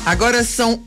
Agora são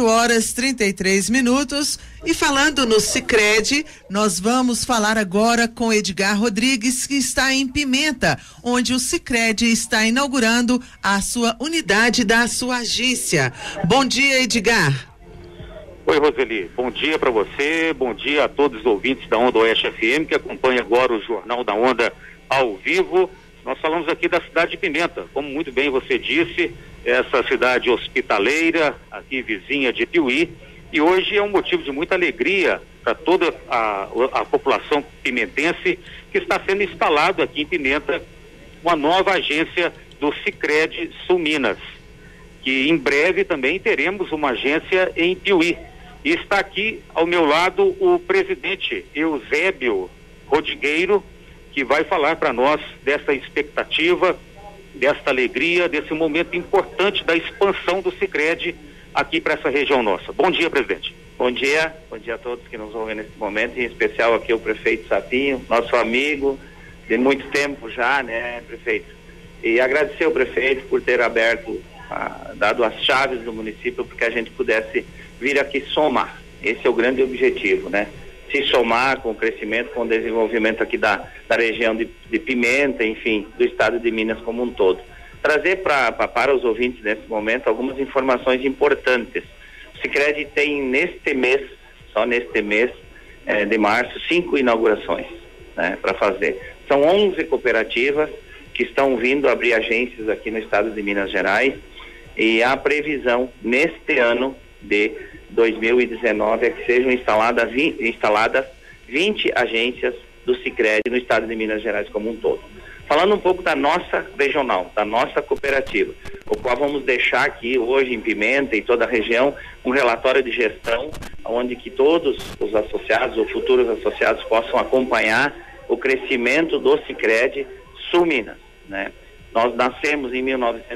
8h33 e falando no Sicredi, nós vamos falar agora com Edgar Rodrigues, que está em Pimenta, onde o Sicredi está inaugurando a sua unidade da sua agência. Bom dia, Edgar. Oi, Roseli, bom dia para você, bom dia a todos os ouvintes da Onda Oeste FM que acompanham agora o Jornal da Onda ao vivo. Nós falamos aqui da cidade de Pimenta, como muito bem você disse, essa cidade hospitaleira, aqui vizinha de Piuí, e hoje é um motivo de muita alegria para toda a população pimentense que está sendo instalado aqui em Pimenta uma nova agência do Sicredi Sul Minas, que em breve também teremos uma agência em Piuí. E está aqui ao meu lado o presidente Eusébio Rodrigueiro, que vai falar para nós dessa expectativa, desta alegria, desse momento importante da expansão do Sicredi aqui para essa região nossa. Bom dia, presidente. Bom dia a todos que nos ouvem nesse momento, em especial aqui o prefeito Sapinho, nosso amigo de muito tempo já, né, prefeito? E agradecer ao prefeito por ter dado as chaves do município para que a gente pudesse vir aqui somar. Esse é o grande objetivo, né? Se somar com o crescimento, com o desenvolvimento aqui da região de Pimenta, enfim, do estado de Minas como um todo. Trazer para os ouvintes nesse momento algumas informações importantes. O Sicredi tem só neste mês de março, 5 inaugurações, né, para fazer. São 11 cooperativas que estão vindo abrir agências aqui no estado de Minas Gerais, e a previsão neste ano de 2019 é que sejam instaladas 20 agências do Sicredi no estado de Minas Gerais como um todo. Falando um pouco da nossa regional, da nossa cooperativa, o qual vamos deixar aqui hoje em Pimenta e toda a região um relatório de gestão, onde que todos os associados ou futuros associados possam acompanhar o crescimento do Sicredi Sul Minas, né? Nós nascemos em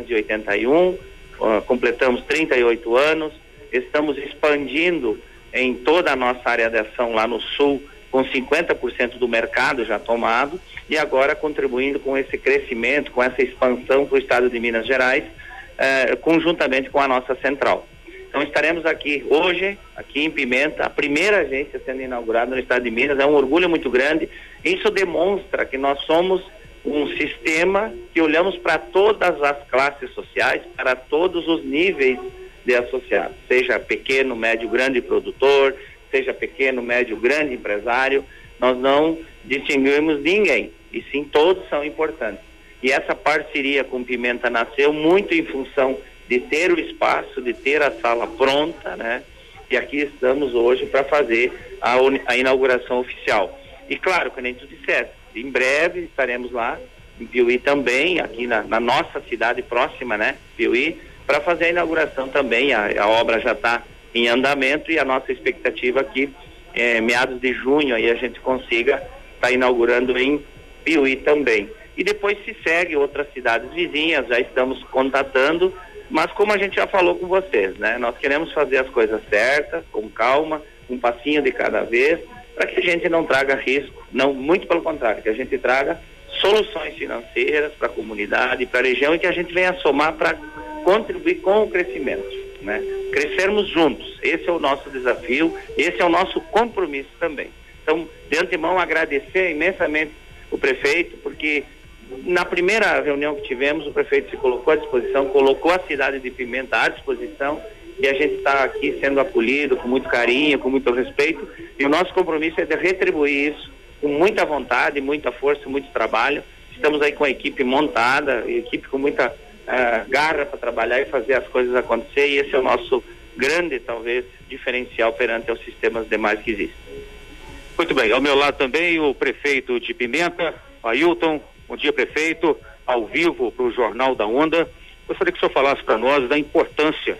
1981, completamos 38 anos, estamos expandindo em toda a nossa área de ação lá no sul, com 50% do mercado já tomado, e agora contribuindo com esse crescimento, com essa expansão para o estado de Minas Gerais, conjuntamente com a nossa central. Então estaremos aqui hoje, aqui em Pimenta, a primeira agência sendo inaugurada no estado de Minas. É um orgulho muito grande. Isso demonstra que nós somos um sistema que olhamos para todas as classes sociais, para todos os níveis de associados, seja pequeno, médio, grande produtor, seja pequeno, médio, grande empresário. Nós não distinguimos ninguém, e sim todos são importantes. E essa parceria com Pimenta nasceu muito em função de ter o espaço, de ter a sala pronta, né? E aqui estamos hoje para fazer a inauguração oficial. E claro, como tu disseste, em breve estaremos lá em Piuí também, aqui na nossa cidade próxima, né, Piuí, para fazer a inauguração também. A obra já está em andamento, e a nossa expectativa aqui meados de junho aí a gente consiga estar inaugurando em Piuí também. E depois se segue outras cidades vizinhas, já estamos contatando, mas como a gente já falou com vocês, né, nós queremos fazer as coisas certas, com calma, um passinho de cada vez, para que a gente não traga risco, não, muito pelo contrário, que a gente traga soluções financeiras para a comunidade, para a região, e que a gente venha somar para contribuir com o crescimento, né? Crescermos juntos, esse é o nosso desafio, esse é o nosso compromisso também. Então, de antemão, agradecer imensamente o prefeito, porque na primeira reunião que tivemos, o prefeito se colocou à disposição, colocou a cidade de Pimenta à disposição, e a gente está aqui sendo acolhido com muito carinho, com muito respeito, e o nosso compromisso é de retribuir isso com muita vontade, muita força, muito trabalho. Estamos aí com a equipe montada, equipe com muita garra para trabalhar e fazer as coisas acontecer, e esse é o nosso grande, talvez, diferencial perante os sistemas demais que existem. Muito bem, ao meu lado também o prefeito de Pimenta, Ailton. Bom dia, prefeito, ao vivo para o Jornal da Onda. Gostaria que o senhor falasse para nós da importância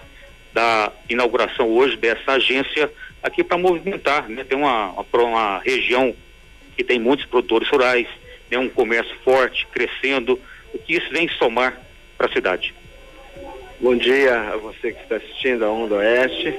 da inauguração hoje dessa agência aqui para movimentar, né? Tem uma região que tem muitos produtores rurais, tem um comércio forte, crescendo, o que isso vem somar para a cidade. Bom dia a você que está assistindo a Onda Oeste.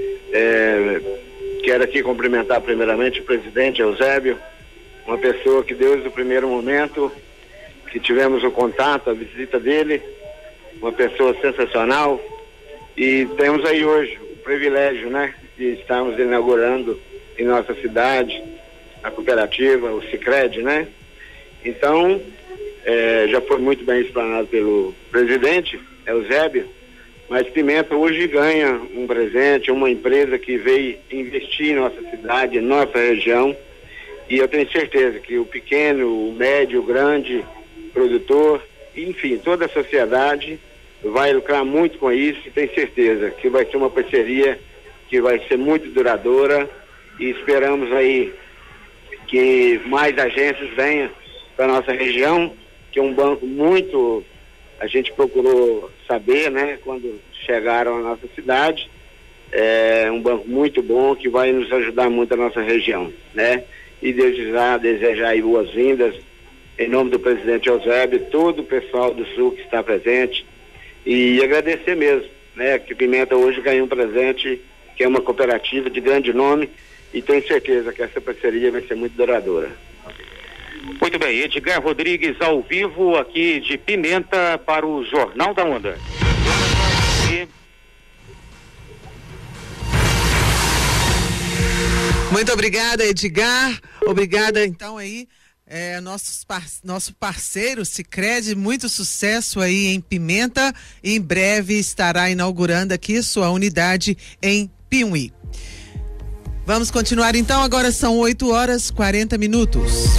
Quero aqui cumprimentar primeiramente o presidente Eusébio, uma pessoa que desde o primeiro momento que tivemos o contato, a visita dele, uma pessoa sensacional, E temos aí hoje o privilégio, né, de estarmos inaugurando em nossa cidade a cooperativa, o Sicredi, né? Então, já foi muito bem explanado pelo presidente, Eusébio, mas Pimenta hoje ganha um presente, uma empresa que veio investir em nossa cidade, em nossa região, e eu tenho certeza que o pequeno, o médio, o grande produtor, enfim, toda a sociedade vai lucrar muito com isso, e tenho certeza que vai ser uma parceria que vai ser muito duradoura, e esperamos aí que mais agências venham para nossa região, que é um banco muito, a gente procurou saber, né, quando chegaram à nossa cidade, é um banco muito bom que vai nos ajudar muito a nossa região, né? E desejar aí boas-vindas em nome do presidente Eusébio, todo o pessoal do Sul que está presente, e agradecer mesmo, né, que Pimenta hoje ganhou um presente que é uma cooperativa de grande nome, e tenho certeza que essa parceria vai ser muito duradoura. Muito bem, Edgar Rodrigues ao vivo aqui de Pimenta para o Jornal da Onda. Muito obrigada, Edgar. Obrigada, então, aí, nosso parceiro Sicredi, muito sucesso aí em Pimenta, e em breve estará inaugurando aqui sua unidade em Piumhi. Vamos continuar então, agora são 8h40.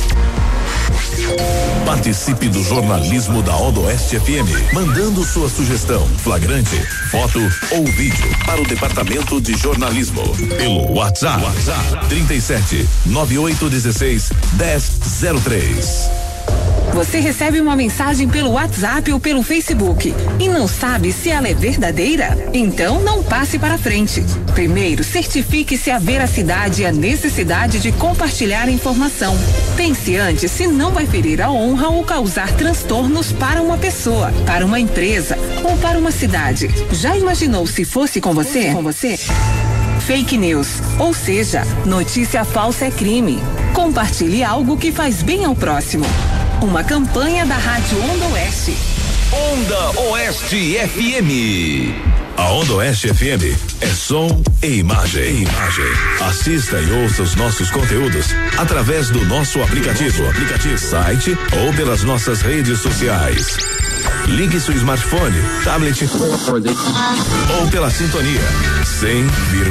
Participe do jornalismo da Odoeste FM, mandando sua sugestão, flagrante, foto ou vídeo para o departamento de jornalismo pelo WhatsApp 37 9816 1003. Você recebe uma mensagem pelo WhatsApp ou pelo Facebook e não sabe se ela é verdadeira? Então não passe para frente. Primeiro, certifique se a veracidade e a necessidade de compartilhar a informação. Pense antes se não vai ferir a honra ou causar transtornos para uma pessoa, para uma empresa ou para uma cidade. Já imaginou se fosse com você? Fake news, ou seja, notícia falsa é crime. Compartilhe algo que faz bem ao próximo. Uma campanha da Rádio Onda Oeste. Onda Oeste FM. A Onda Oeste FM é som e imagem. Assista e ouça os nossos conteúdos através do nosso aplicativo, site ou pelas nossas redes sociais. Ligue seu smartphone, tablet ou pela sintonia 100,3.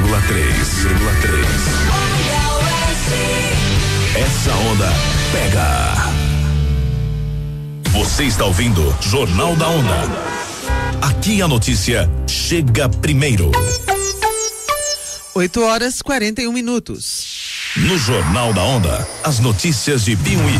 Essa onda pega. Você está ouvindo Jornal da Onda. Aqui a notícia chega primeiro. 8h41. No Jornal da Onda, as notícias de Piumhi.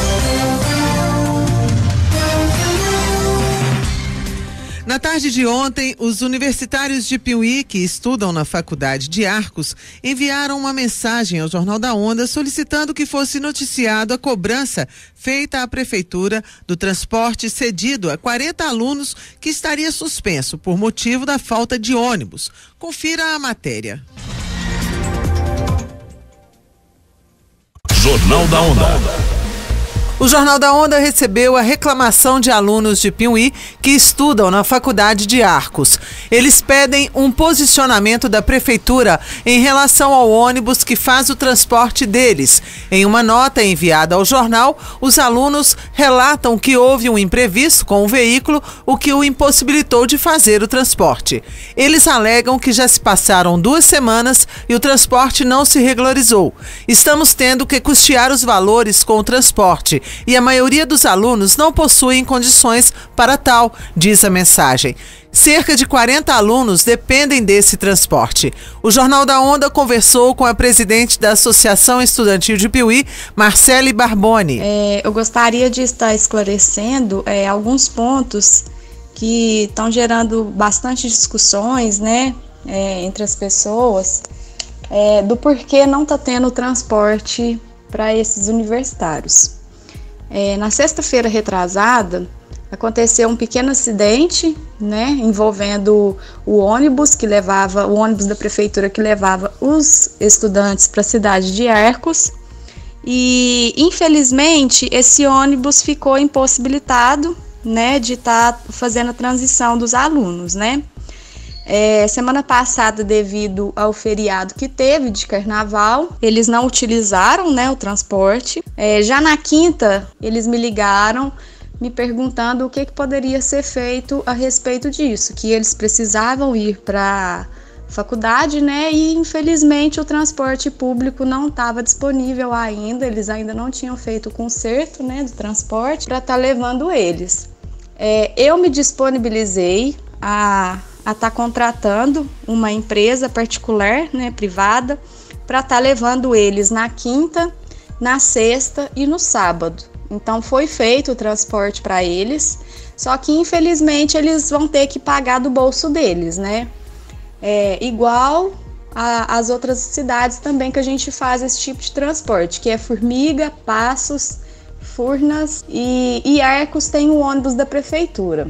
Na tarde de ontem, os universitários de Piumhi, que estudam na Faculdade de Arcos, enviaram uma mensagem ao Jornal da Onda solicitando que fosse noticiado a cobrança feita à Prefeitura do transporte cedido a 40 alunos que estaria suspenso por motivo da falta de ônibus. Confira a matéria. Jornal da Onda. O Jornal da Onda recebeu a reclamação de alunos de Piumhi que estudam na Faculdade de Arcos. Eles pedem um posicionamento da Prefeitura em relação ao ônibus que faz o transporte deles. Em uma nota enviada ao jornal, os alunos relatam que houve um imprevisto com o veículo, o que o impossibilitou de fazer o transporte. Eles alegam que já se passaram 2 semanas e o transporte não se regularizou. Estamos tendo que custear os valores com o transporte e a maioria dos alunos não possuem condições para tal, diz a mensagem. Cerca de 40 alunos dependem desse transporte. O Jornal da Onda conversou com a presidente da Associação Estudantil de Piumhi, Marcele Barboni. Eu gostaria de estar esclarecendo alguns pontos que estão gerando bastante discussões, né, entre as pessoas, do porquê não está tendo transporte para esses universitários. Na sexta-feira retrasada, aconteceu um pequeno acidente, né, envolvendo o ônibus da prefeitura que levava os estudantes para a cidade de Arcos, e infelizmente esse ônibus ficou impossibilitado, né, de estar fazendo a transição dos alunos, né. Semana passada, devido ao feriado que teve de carnaval, eles não utilizaram, né, o transporte. Já na quinta, eles me ligaram me perguntando o que poderia ser feito a respeito disso, que eles precisavam ir para faculdade, né? E infelizmente o transporte público não estava disponível ainda, eles ainda não tinham feito o conserto, né, do transporte para estar levando eles. Eu me disponibilizei a estar contratando uma empresa particular, né, privada, para estar levando eles na quinta, na sexta e no sábado. Então foi feito o transporte para eles, só que infelizmente eles vão ter que pagar do bolso deles, né? Igual às outras cidades também que a gente faz esse tipo de transporte, que é Formiga, Passos, Furnas e Arcos tem o ônibus da prefeitura.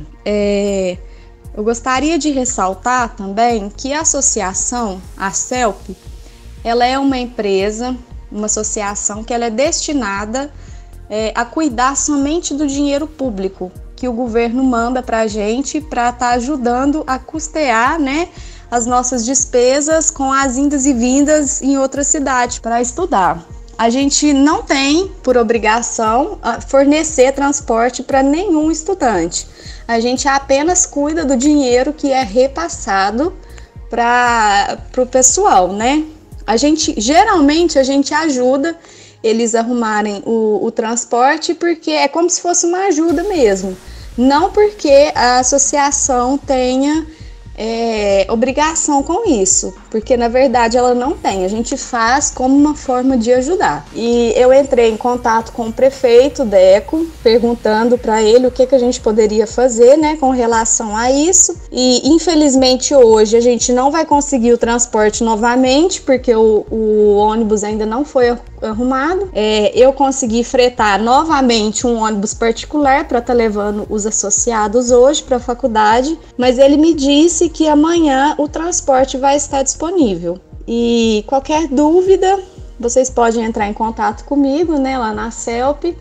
Eu gostaria de ressaltar também que a associação, a CELP, ela é uma empresa, uma associação que ela é destinada a cuidar somente do dinheiro público que o governo manda para a gente para estar ajudando a custear, né, as nossas despesas com as indas e vindas em outra cidade para estudar. A gente não tem por obrigação fornecer transporte para nenhum estudante. A gente apenas cuida do dinheiro que é repassado para o pessoal, né? Geralmente a gente ajuda eles arrumarem o transporte porque é como se fosse uma ajuda mesmo. Não porque a associação tenha obrigação com isso, porque na verdade ela não tem, a gente faz como uma forma de ajudar. E eu entrei em contato com o prefeito Deco, perguntando para ele o que a gente poderia fazer, né, com relação a isso, e infelizmente hoje a gente não vai conseguir o transporte novamente, porque o ônibus ainda não foi arrumado. Eu consegui fretar novamente um ônibus particular para estar levando os associados hoje para a faculdade, mas ele me disse que amanhã o transporte vai estar disponível. E qualquer dúvida, vocês podem entrar em contato comigo, né, lá na CELP,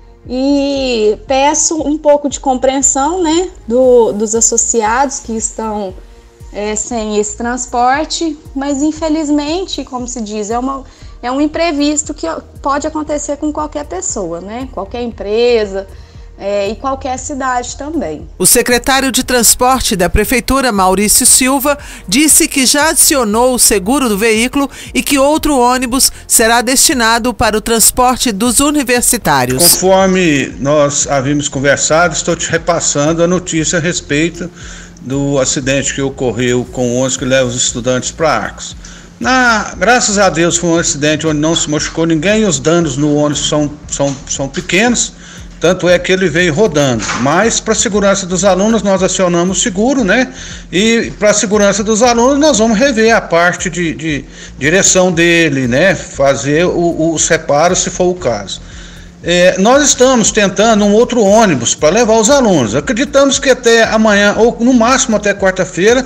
e peço um pouco de compreensão, né, dos associados que estão sem esse transporte, mas infelizmente, como se diz, é um imprevisto que pode acontecer com qualquer pessoa, né? Qualquer empresa e qualquer cidade também. O secretário de Transporte da Prefeitura, Maurício Silva, disse que já adicionou o seguro do veículo e que outro ônibus será destinado para o transporte dos universitários. Conforme nós havíamos conversado, estou te repassando a notícia a respeito do acidente que ocorreu com o ônibus que leva os estudantes para Arcos. Graças a Deus foi um acidente onde não se machucou ninguém e os danos no ônibus são pequenos, tanto é que ele veio rodando. Mas para a segurança dos alunos nós acionamos o seguro, né? E para a segurança dos alunos nós vamos rever a parte de direção dele, né? Fazer os reparos se for o caso. Nós estamos tentando um outro ônibus para levar os alunos. Acreditamos que até amanhã, ou no máximo até quarta-feira,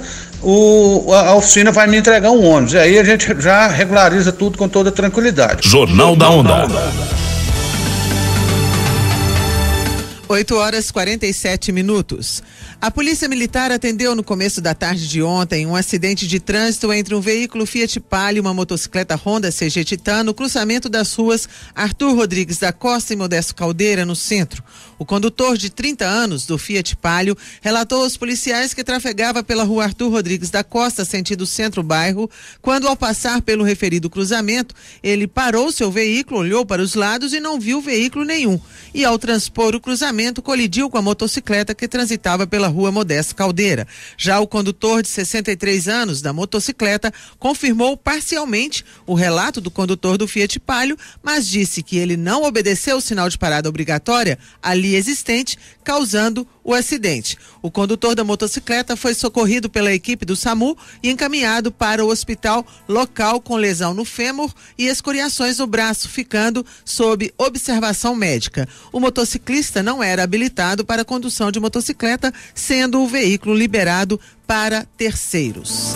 a oficina vai me entregar um ônibus. E aí a gente já regulariza tudo com toda tranquilidade. Jornal da Onda. 8h47. A Polícia Militar atendeu no começo da tarde de ontem um acidente de trânsito entre um veículo Fiat Palio e uma motocicleta Honda CG Titan no cruzamento das ruas Arthur Rodrigues da Costa e Modesto Caldeira, no centro. O condutor de 30 anos do Fiat Palio relatou aos policiais que trafegava pela rua Arthur Rodrigues da Costa, sentido centro-bairro, quando ao passar pelo referido cruzamento, ele parou seu veículo, olhou para os lados e não viu veículo nenhum. E ao transpor o cruzamento, colidiu com a motocicleta que transitava pela rua Modesto Caldeira. Já o condutor de 63 anos da motocicleta confirmou parcialmente o relato do condutor do Fiat Palio, mas disse que ele não obedeceu o sinal de parada obrigatória ali existente, causando o acidente. O condutor da motocicleta foi socorrido pela equipe do SAMU e encaminhado para o hospital local com lesão no fêmur e escoriações no braço, ficando sob observação médica. O motociclista não era habilitado para a condução de motocicleta, sendo o veículo liberado para terceiros.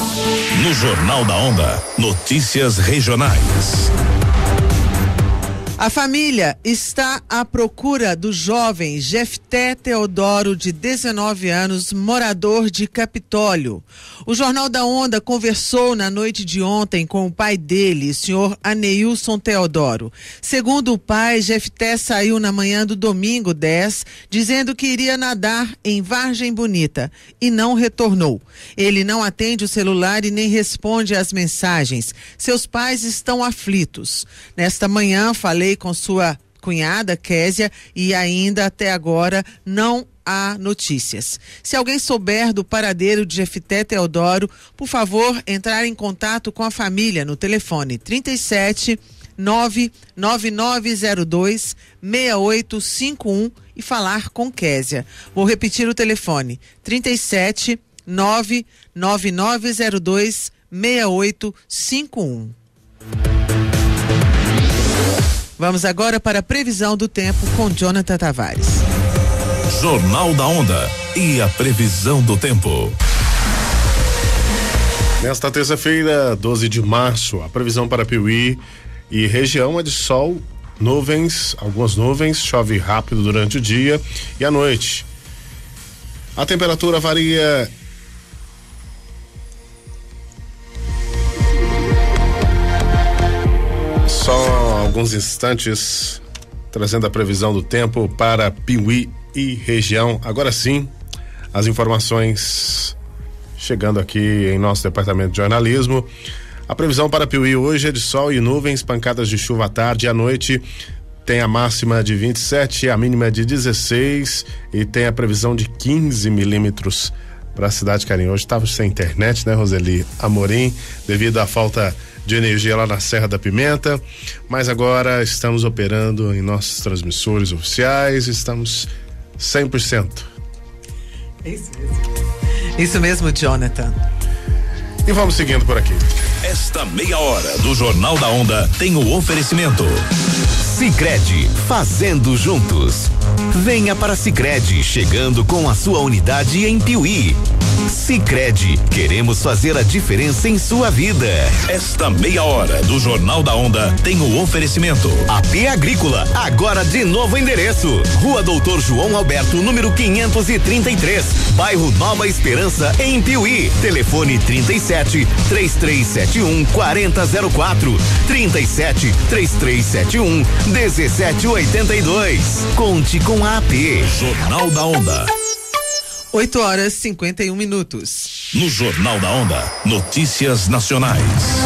No Jornal da Onda, notícias regionais. A família está à procura do jovem Jefté Teodoro, de 19 anos, morador de Capitólio. O Jornal da Onda conversou na noite de ontem com o pai dele, o senhor Aneilson Teodoro. Segundo o pai, Jefté saiu na manhã do domingo 10, dizendo que iria nadar em Vargem Bonita e não retornou. Ele não atende o celular e nem responde às mensagens. Seus pais estão aflitos. Nesta manhã, falei com sua cunhada, Késia, e ainda até agora não há notícias. Se alguém souber do paradeiro de Jefté Teodoro, por favor, entrar em contato com a família no telefone 37 99902 6851 e falar com Késia. Vou repetir o telefone: 37 99902 6851. Vamos agora para a previsão do tempo com Jonathan Tavares. Jornal da Onda e a previsão do tempo. Nesta terça-feira, 12 de março, a previsão para Piuí e região é de sol, nuvens, algumas nuvens, chove rápido durante o dia e à noite. A temperatura varia só alguns instantes, trazendo a previsão do tempo para Piuí e região. Agora sim, as informações chegando aqui em nosso departamento de jornalismo. A previsão para Piuí hoje é de sol e nuvens, pancadas de chuva à tarde e à noite. Tem a máxima de 27, a mínima de 16 e tem a previsão de 15 milímetros para a cidade de Carinhoso. Estava sem internet, né, Roseli Amorim, devido à falta de energia lá na Serra da Pimenta, mas agora estamos operando em nossos transmissores oficiais, estamos 100%. É isso mesmo. Isso mesmo, Jonathan. E vamos seguindo por aqui. Esta meia hora do Jornal da Onda tem o oferecimento Sicredi, fazendo juntos. Venha para Sicredi, chegando com a sua unidade em Piuí. Sicredi, queremos fazer a diferença em sua vida. Esta meia hora do Jornal da Onda tem o oferecimento AP Agrícola, agora de novo endereço. Rua Doutor João Alberto, número 533, bairro Nova Esperança, em Piuí. Telefone 37 3371 4004, 37 3371 1782. Conte com a AP. Jornal da Onda. 8h51. No Jornal da Onda, notícias nacionais.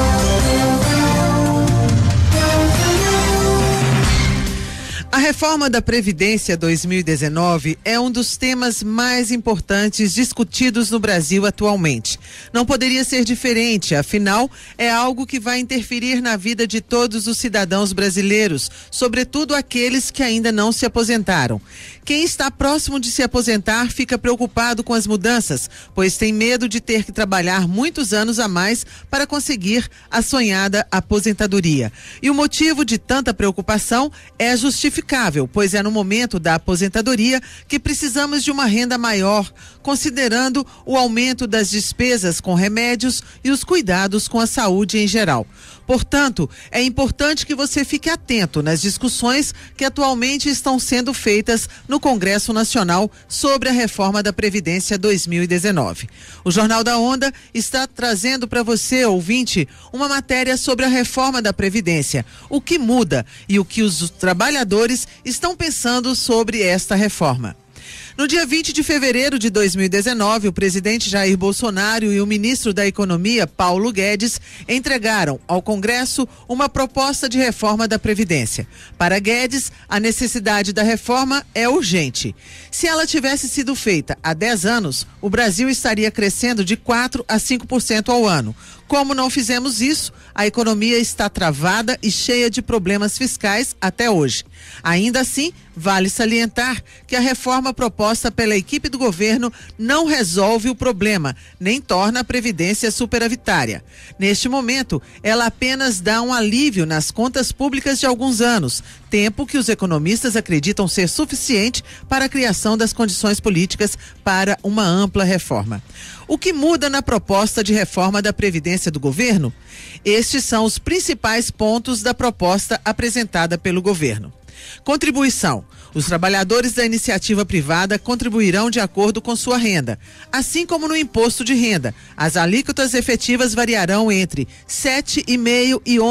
A reforma da Previdência 2019 é um dos temas mais importantes discutidos no Brasil atualmente. Não poderia ser diferente, afinal, é algo que vai interferir na vida de todos os cidadãos brasileiros, sobretudo aqueles que ainda não se aposentaram. Quem está próximo de se aposentar fica preocupado com as mudanças, pois tem medo de ter que trabalhar muitos anos a mais para conseguir a sonhada aposentadoria. E o motivo de tanta preocupação é justificável, pois é no momento da aposentadoria que precisamos de uma renda maior, considerando o aumento das despesas com remédios e os cuidados com a saúde em geral. Portanto, é importante que você fique atento nas discussões que atualmente estão sendo feitas no Congresso Nacional sobre a reforma da Previdência 2019. O Jornal da Onda está trazendo para você, ouvinte, uma matéria sobre a reforma da Previdência, o que muda e o que os trabalhadores estão pensando sobre esta reforma. No dia 20 de fevereiro de 2019, o presidente Jair Bolsonaro e o ministro da Economia, Paulo Guedes, entregaram ao Congresso uma proposta de reforma da Previdência. Para Guedes, a necessidade da reforma é urgente. Se ela tivesse sido feita há 10 anos, o Brasil estaria crescendo de 4% a 5% ao ano. Como não fizemos isso, a economia está travada e cheia de problemas fiscais até hoje. Ainda assim, vale salientar que a reforma proposta proposta pela equipe do governo não resolve o problema, nem torna a Previdência superavitária. Neste momento, ela apenas dá um alívio nas contas públicas de alguns anos, tempo que os economistas acreditam ser suficiente para a criação das condições políticas para uma ampla reforma. O que muda na proposta de reforma da Previdência do governo? Estes são os principais pontos da proposta apresentada pelo governo. Contribuição. Os trabalhadores da iniciativa privada contribuirão de acordo com sua renda. Assim como no imposto de renda, as alíquotas efetivas variarão entre 7,5% e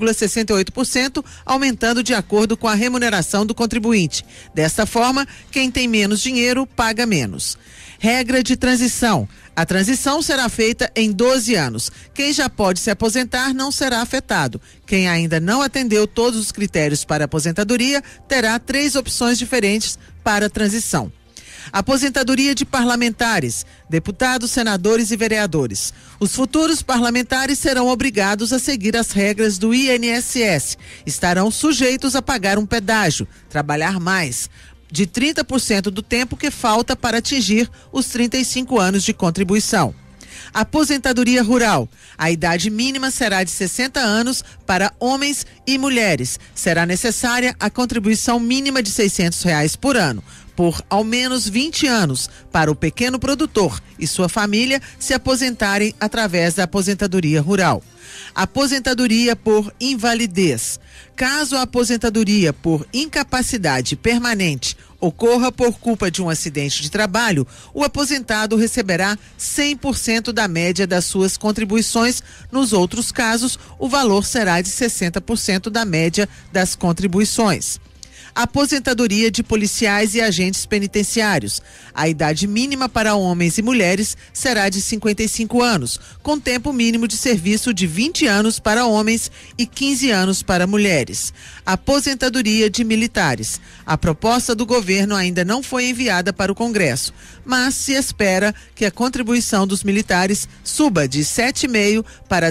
11,68%, aumentando de acordo com a remuneração do contribuinte. Desta forma, quem tem menos dinheiro paga menos. Regra de transição. A transição será feita em 12 anos. Quem já pode se aposentar não será afetado. Quem ainda não atendeu todos os critérios para aposentadoria terá 3 opções diferentes para a transição. Aposentadoria de parlamentares, deputados, senadores e vereadores. Os futuros parlamentares serão obrigados a seguir as regras do INSS. Estarão sujeitos a pagar um pedágio, trabalhar mais, de 30% do tempo que falta para atingir os 35 anos de contribuição. Aposentadoria rural. A idade mínima será de 60 anos para homens e mulheres. Será necessária a contribuição mínima de R$600 por ano, por ao menos 20 anos, para o pequeno produtor e sua família se aposentarem através da aposentadoria rural. Aposentadoria por invalidez. Caso a aposentadoria por incapacidade permanente ocorra por culpa de um acidente de trabalho, o aposentado receberá 100% da média das suas contribuições. Nos outros casos, o valor será de 60% da média das contribuições. Aposentadoria de policiais e agentes penitenciários. A idade mínima para homens e mulheres será de 55 anos, com tempo mínimo de serviço de 20 anos para homens e 15 anos para mulheres. Aposentadoria de militares. A proposta do governo ainda não foi enviada para o Congresso, mas se espera que a contribuição dos militares suba de 7,5% para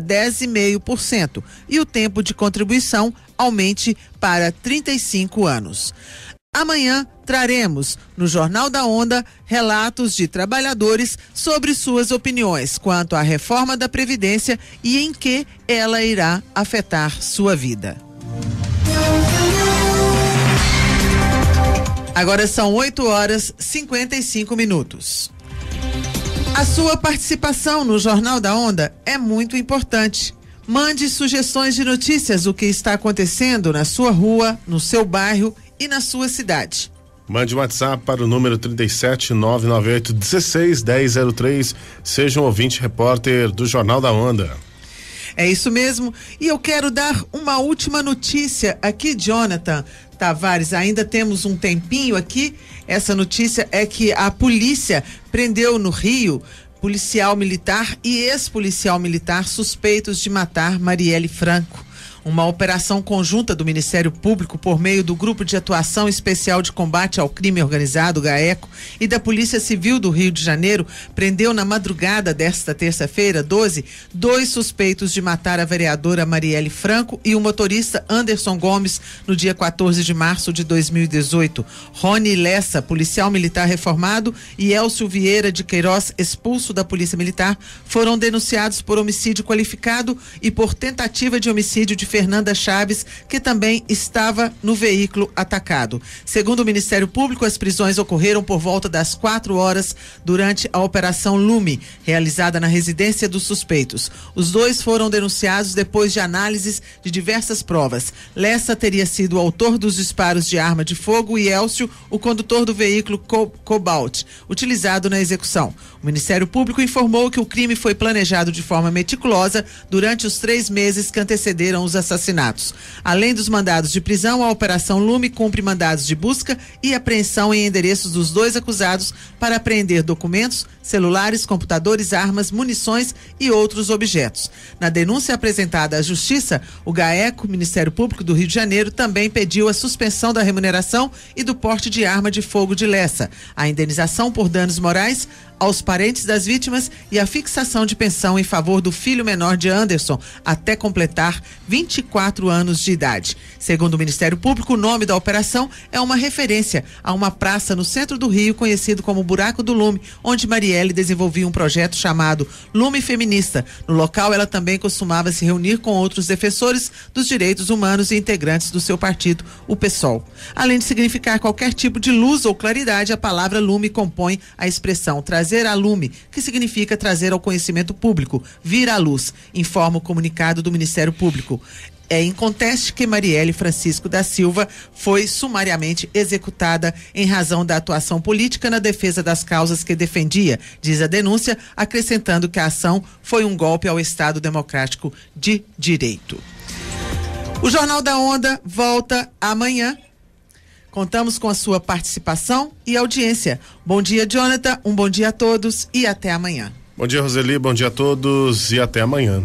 10,5% e o tempo de contribuição aumente para 35 anos. Amanhã traremos no Jornal da Onda relatos de trabalhadores sobre suas opiniões quanto à reforma da Previdência e em que ela irá afetar sua vida. Agora são 8h55. A sua participação no Jornal da Onda é muito importante. Mande sugestões de notícias do que está acontecendo na sua rua, no seu bairro e na sua cidade. Mande um WhatsApp para o número 37998161003. Seja um ouvinte repórter do Jornal da Onda. É isso mesmo. E eu quero dar uma última notícia aqui, Jonathan Tavares. Ainda temos um tempinho aqui. Essa notícia é que a polícia prendeu no Rio policial militar e ex-policial militar suspeitos de matar Marielle Franco. Uma operação conjunta do Ministério Público por meio do Grupo de Atuação Especial de Combate ao Crime Organizado, GAECO, e da Polícia Civil do Rio de Janeiro prendeu na madrugada desta terça-feira, 12, 2 suspeitos de matar a vereadora Marielle Franco e o motorista Anderson Gomes no dia 14 de março de 2018. Rony Lessa, policial militar reformado, e Elcio Vieira de Queiroz, expulso da Polícia Militar, foram denunciados por homicídio qualificado e por tentativa de homicídio de Fernanda Chaves, que também estava no veículo atacado. Segundo o Ministério Público, as prisões ocorreram por volta das 4 horas durante a Operação Lume, realizada na residência dos suspeitos. Os 2 foram denunciados depois de análises de diversas provas. Lessa teria sido o autor dos disparos de arma de fogo e Elcio, o condutor do veículo Cobalt, utilizado na execução. O Ministério Público informou que o crime foi planejado de forma meticulosa durante os 3 meses que antecederam os assassinatos. Além dos mandados de prisão, a Operação Lume cumpre mandados de busca e apreensão em endereços dos 2 acusados para apreender documentos, celulares, computadores, armas, munições e outros objetos. Na denúncia apresentada à Justiça, o GAECO, Ministério Público do Rio de Janeiro, também pediu a suspensão da remuneração e do porte de arma de fogo de Lessa, a indenização por danos morais, aos parentes das vítimas e a fixação de pensão em favor do filho menor de Anderson, até completar 24 anos de idade. Segundo o Ministério Público, o nome da operação é uma referência a uma praça no centro do Rio, conhecido como Buraco do Lume, onde Marielle desenvolvia um projeto chamado Lume Feminista. No local, ela também costumava se reunir com outros defensores dos direitos humanos e integrantes do seu partido, o PSOL. Além de significar qualquer tipo de luz ou claridade, a palavra lume compõe a expressão trazer à lume, que significa trazer ao conhecimento público, vir à luz, informa o comunicado do Ministério Público. É inconteste que Marielle Francisco da Silva foi sumariamente executada em razão da atuação política na defesa das causas que defendia, diz a denúncia, acrescentando que a ação foi um golpe ao Estado Democrático de Direito. O Jornal da Onda volta amanhã. Contamos com a sua participação e audiência. Bom dia, Jonathan, um bom dia a todos e até amanhã. Bom dia, Roseli, bom dia a todos e até amanhã.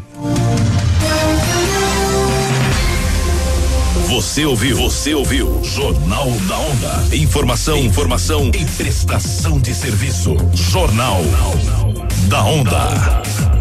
Você ouviu Jornal da Onda. Informação em prestação de serviço. Jornal da Onda.